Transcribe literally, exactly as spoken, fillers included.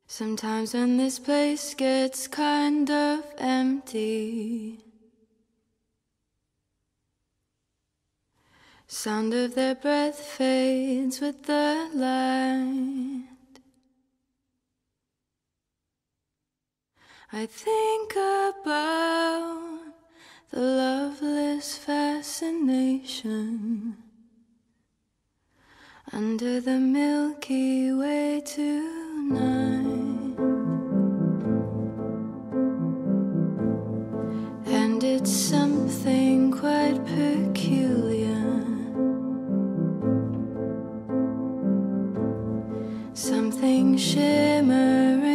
Sometimes when this place gets kind of empty, sound of their breath fades with the light. I think about the loveless fascination under the Milky Way tonight. And it's something quite peculiar, something shimmering